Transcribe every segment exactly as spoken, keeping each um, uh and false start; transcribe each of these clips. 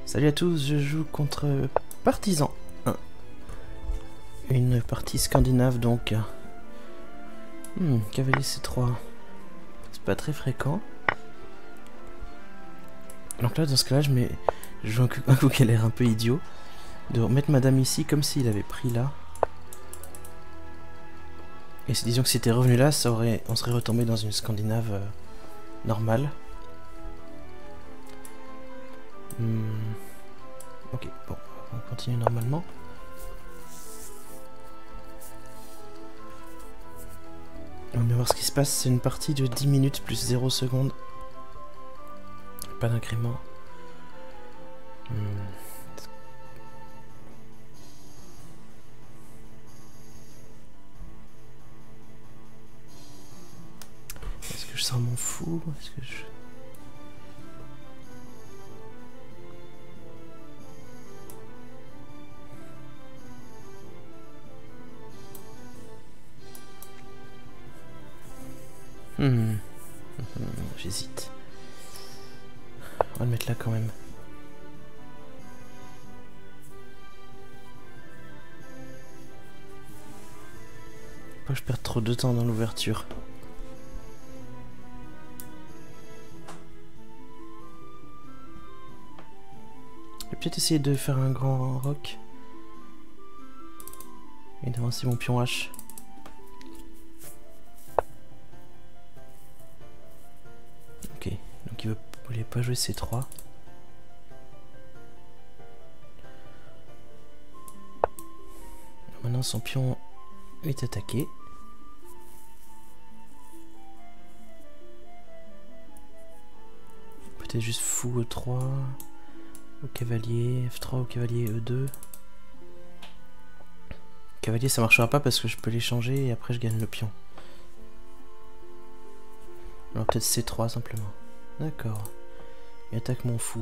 Salut à tous, je joue contre Partisan un. Une partie scandinave donc. Hmm, cavalier C trois. C'est pas très fréquent. Donc là, dans ce cas-là, je mets. Je joue un coup, un coup qui a l'air un peu idiot. De remettre madame ici comme s'il avait pris là. Et disons que si c'était revenu là, ça aurait, on serait retombé dans une scandinave euh, normale. Hmm. Ok, bon, on continue normalement. On va voir ce qui se passe. C'est une partie de dix minutes plus zéro secondes. Pas d'incrément. Hmm. Est-ce que je sors mon fou? Est-ce que je... Hmm. Hmm. J'hésite. On va le mettre là quand même. Pas que je perds trop de temps dans l'ouverture. Je vais peut-être essayer de faire un grand rock. Et d'avancer mon pion H. Ok, donc il veut, voulait pas jouer C trois. Maintenant son pion est attaqué. Peut-être juste fou E trois. Au cavalier, F trois au cavalier E deux. Cavalier ça marchera pas parce que je peux l'échanger et après je gagne le pion. Alors peut-être C trois simplement. D'accord. Il attaque mon fou.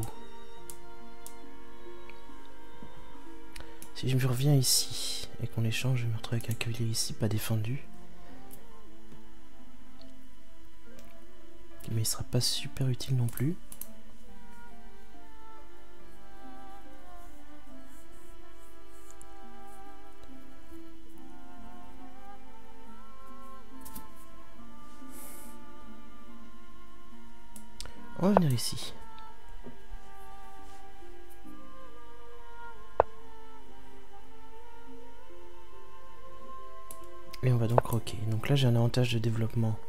Si je me reviens ici et qu'on échange, je me retrouve avec un cavalier ici pas défendu. Mais il sera pas super utile non plus. On va venir ici. Et on va donc roquer. Donc là j'ai un avantage de développement.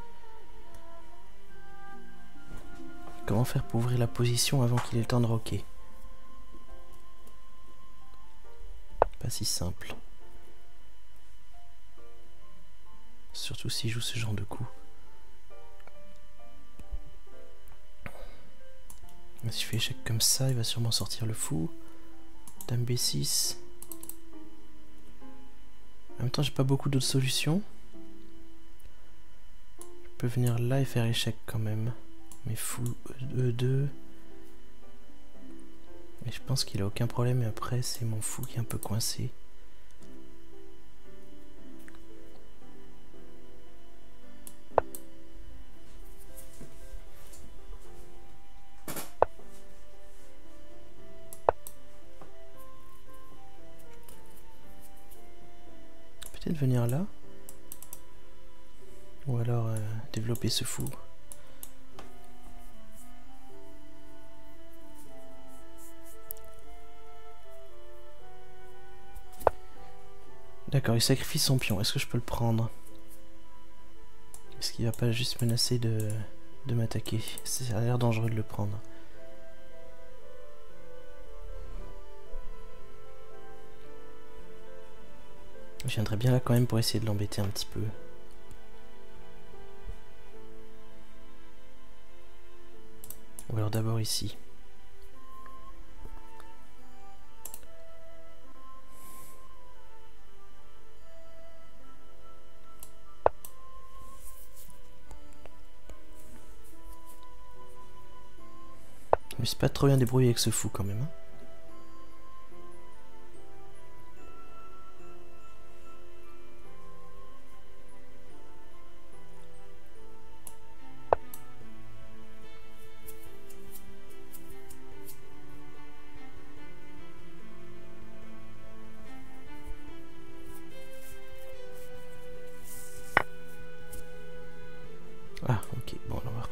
Comment faire pour ouvrir la position avant qu'il ait le temps de roquer? Pas si simple. Surtout s'il joue ce genre de coup. Si je fais échec comme ça, il va sûrement sortir le fou. Dame B six. En même temps, j'ai pas beaucoup d'autres solutions. Je peux venir là et faire échec quand même. Mais fou E deux. Mais je pense qu'il a aucun problème. Et après, c'est mon fou qui est un peu coincé. Peut-être venir là. Ou alors euh, développer ce fou. D'accord, il sacrifie son pion. Est-ce que je peux le prendre? Est-ce qu'il va pas juste menacer de, de m'attaquer? Ça a l'air dangereux de le prendre. Je viendrai bien là quand même pour essayer de l'embêter un petit peu. Ou alors d'abord ici. Je me suis pas trop bien débrouillé avec ce fou quand même. Hein.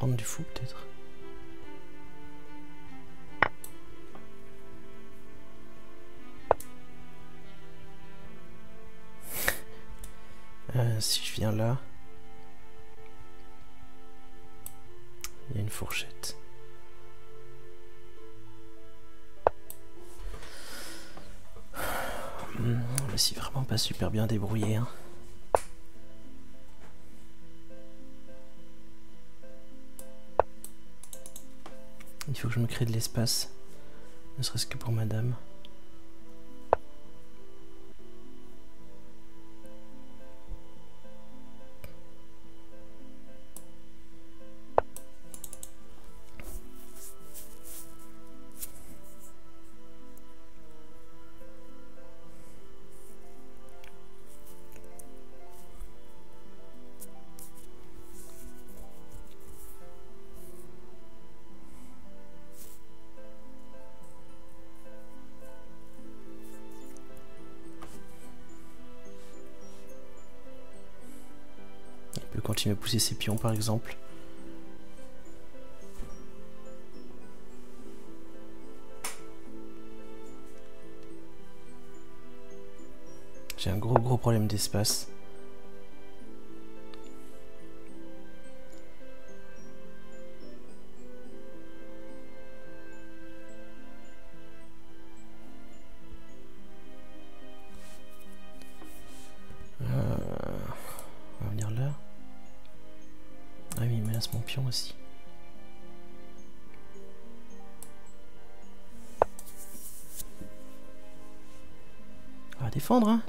prendre du fou peut-être. Euh, si je viens là, il y a une fourchette. Mmh, mais c'est vraiment pas super bien débrouillé, hein. Il faut que je me crée de l'espace, ne serait-ce que pour madame. Il peut continuer à pousser ses pions par exemple. J'ai un gros gros problème d'espace. Euh, on va venir là. Ah oui, il menace mon pion aussi. On va défendre, hein.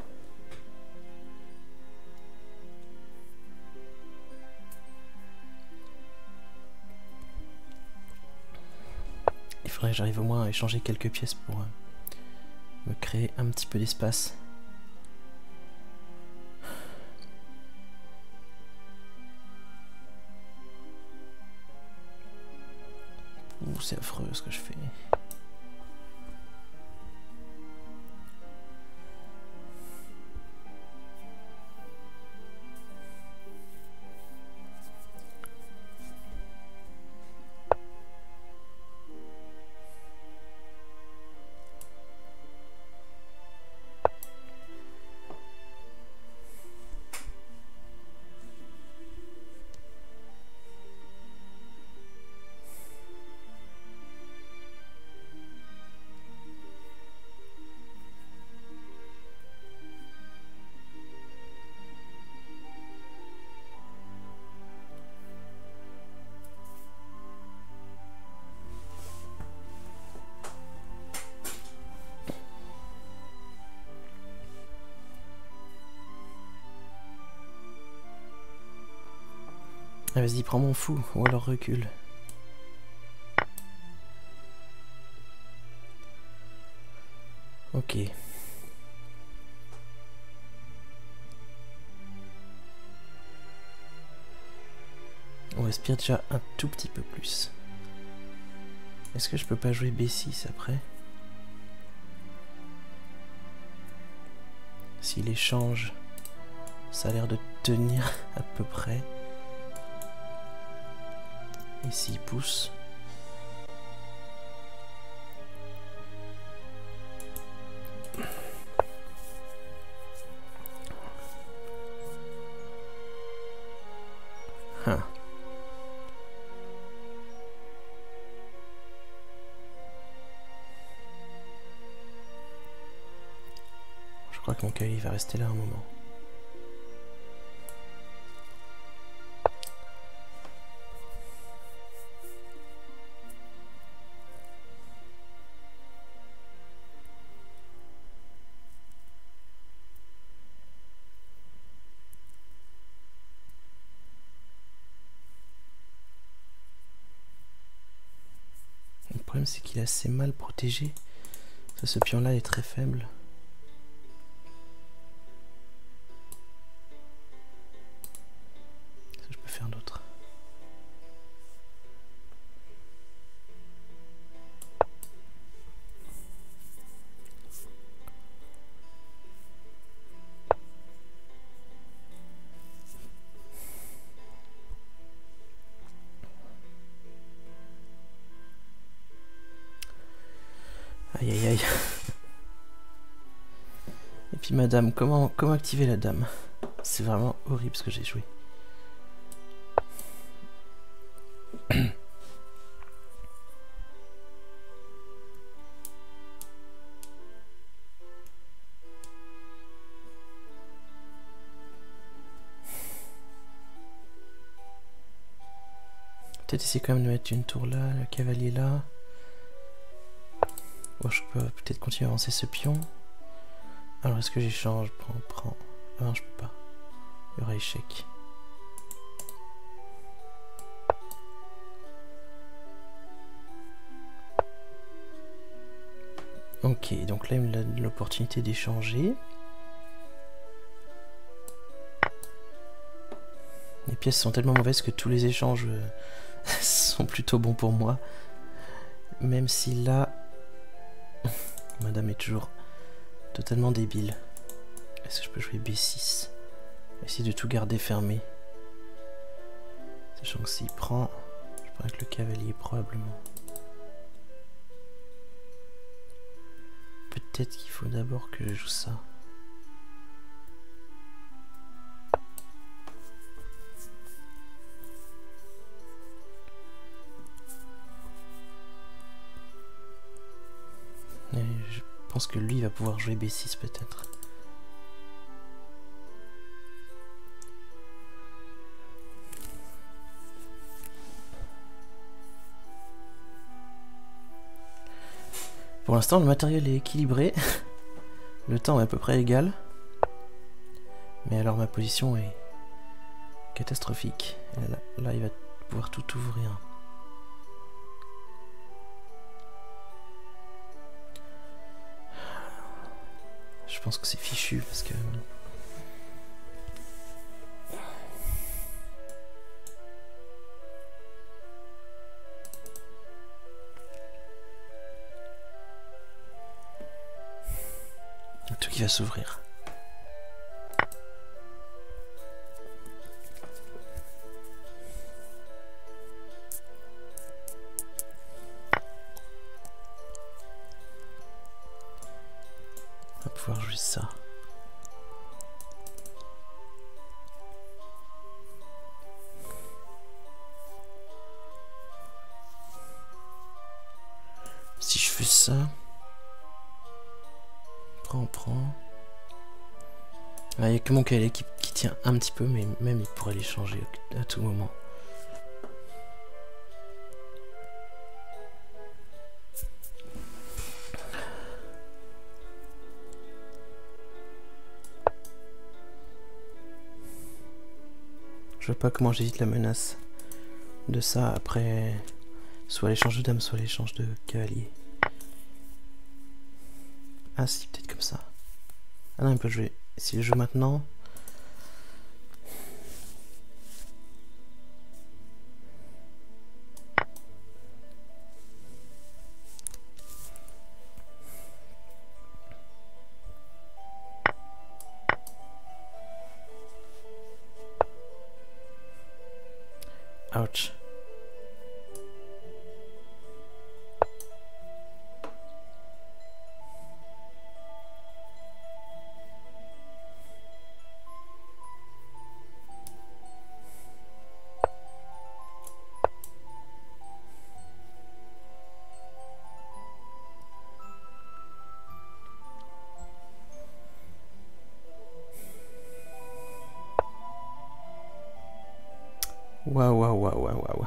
Il faudrait que j'arrive au moins à échanger quelques pièces pour euh, me créer un petit peu d'espace. Ouh, c'est affreux ce que je fais. Ah, vas-y, prends mon fou, ou alors recule. Ok. On respire déjà un tout petit peu plus. Est-ce que je peux pas jouer B six après? S'il échange, ça a l'air de tenir à peu près. Et s'il pousse... Huh. Je crois que mon cavalier va rester là un moment. Le problème c'est qu'il est assez mal protégé. Ça, ce pion là est très faible. Ça, je peux faire d'autres. Aïe aïe aïe. Et puis madame, comment, comment activer la dame? C'est vraiment horrible ce que j'ai joué. Peut-être essayer quand même de mettre une tour là, le cavalier là. Bon, je peux peut-être continuer à avancer ce pion. Alors est-ce que j'échange? Prends, prends. Ah non, je peux pas. Il y aura échec. Ok, donc là il me donne l'opportunité d'échanger. Les pièces sont tellement mauvaises que tous les échanges sont plutôt bons pour moi. Même si là, madame est toujours totalement débile. Est-ce que je peux jouer B six? Essayer de tout garder fermé. Sachant que s'il prend, je prends avec le cavalier probablement. Peut-être qu'il faut d'abord que je joue ça. Et je pense que lui va pouvoir jouer B six peut-être. Pour l'instant, le matériel est équilibré. Le temps est à peu près égal. Mais alors ma position est catastrophique. Là, là, il va pouvoir tout ouvrir. Je pense que c'est fichu parce que... tout qui va s'ouvrir. On va pouvoir jouer ça. Si je fais ça... Prends, prends. Il n'y a que mon cavalier qui, qui tient un petit peu, mais même il pourrait les changer à tout moment. Je vois pas comment j'évite la menace de ça après soit l'échange de dame, soit l'échange de cavalier. Ah si, peut-être comme ça. Ah non, il peut jouer. Si je joue maintenant... Ouch. Waouh, waouh, waouh, waouh, waouh.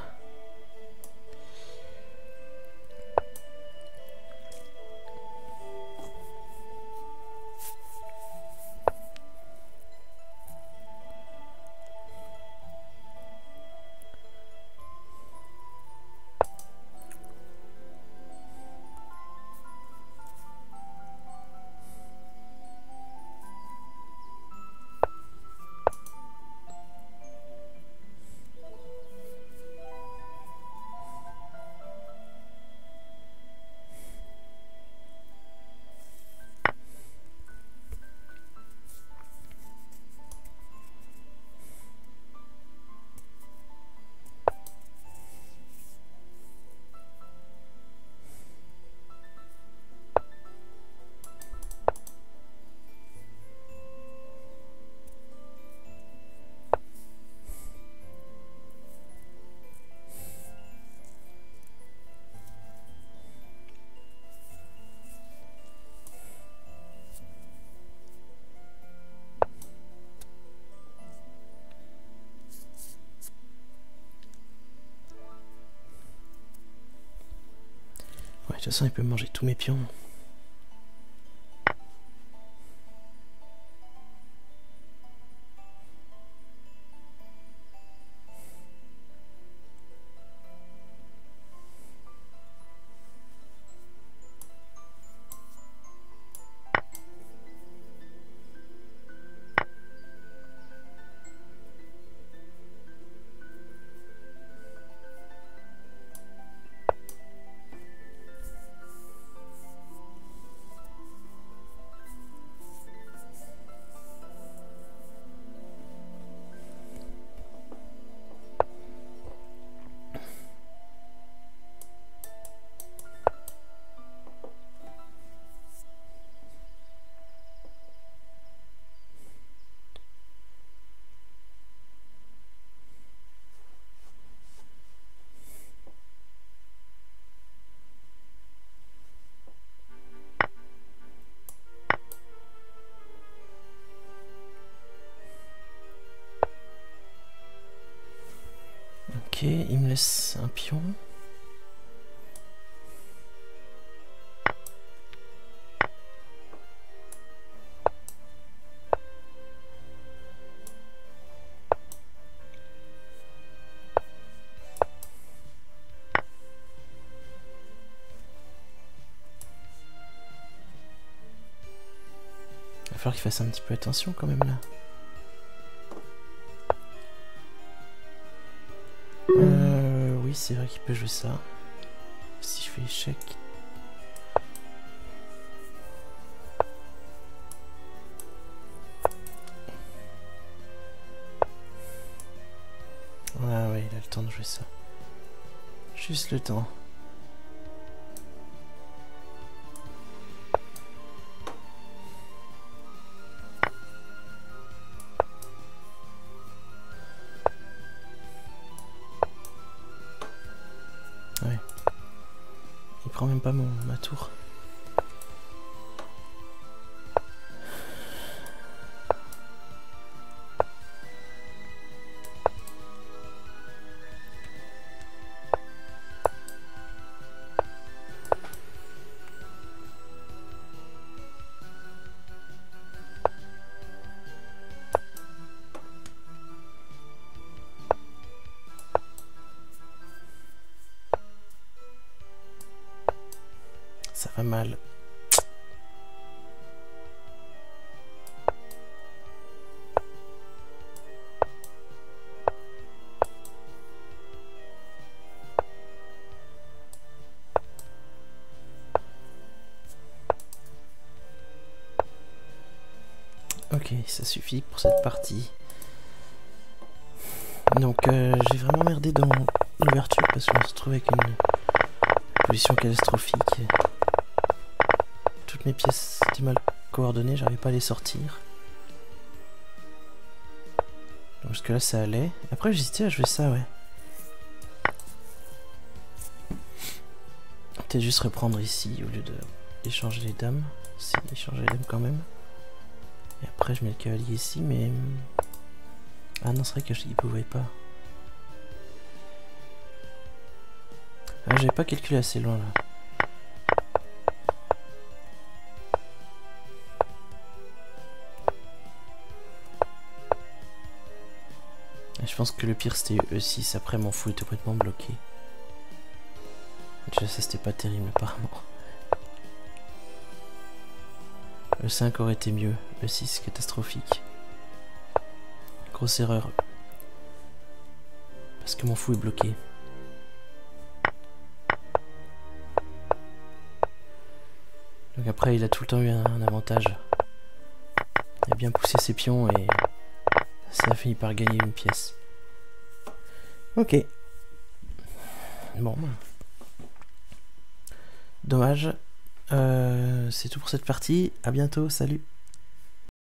toute façon, il peut manger tous mes pions. Ok, il me laisse un pion. Il va falloir qu'il fasse un petit peu attention quand même là. Euh, oui, c'est vrai qu'il peut jouer ça. Si je fais échec. Ah ouais, il a le temps de jouer ça. Juste le temps. Ouais. Il prend même pas mon ma tour. Ça va mal. Ok, ça suffit pour cette partie. Donc euh, j'ai vraiment merdé dans l'ouverture parce qu'on se retrouve avec une position catastrophique. Toutes mes pièces étaient mal coordonnées, j'arrivais pas à les sortir. Donc jusque là ça allait. Après j'hésitais à jouer ça, ouais. Peut-être juste reprendre ici au lieu de d'échanger les dames. Si, échanger les dames quand même. Et après je mets le cavalier ici, mais... Ah non, c'est vrai qu'il ne pouvait pas. Ah, j'avais pas calculé assez loin là. Et je pense que le pire c'était E six, après mon fou était complètement bloqué. Déjà ça c'était pas terrible apparemment. E cinq aurait été mieux, E six catastrophique. Grosse erreur. Parce que mon fou est bloqué. Donc après il a tout le temps eu un, un avantage. Il a bien poussé ses pions et ça a fini par gagner une pièce. Ok. Bon. Dommage. Euh, c'est tout pour cette partie. À bientôt. Salut.